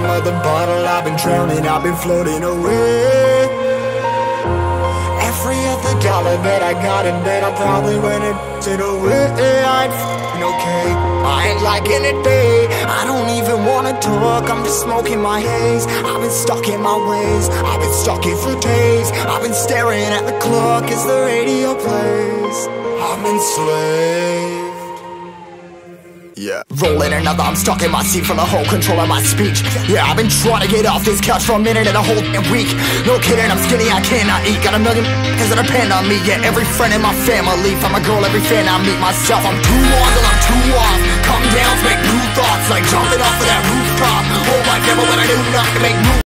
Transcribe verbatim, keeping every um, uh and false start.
bottom of the bottle, I've been drowning, I've been floating away. Every other dollar that I got in bed, I probably went and it away. I ain't f***ing okay, I ain't liking it, babe. I don't even wanna talk, I'm just smoking my haze. I've been stuck in my ways, I've been stuck here for days. I've been staring at the clock as the radio plays. I'm enslaved. Yeah. Rolling another, I'm stuck in my seat from the whole control of my speech. Yeah, I've been trying to get off this couch for a minute and a whole damn week. No kidding, I'm skinny, I cannot eat. Got a million cause that depend on me. Yeah, every friend in my family, from a girl, every fan I meet myself. I'm too on till I'm too off. Come down to make new thoughts, like jumping off of that rooftop. Oh my devil, when I do not to make moves.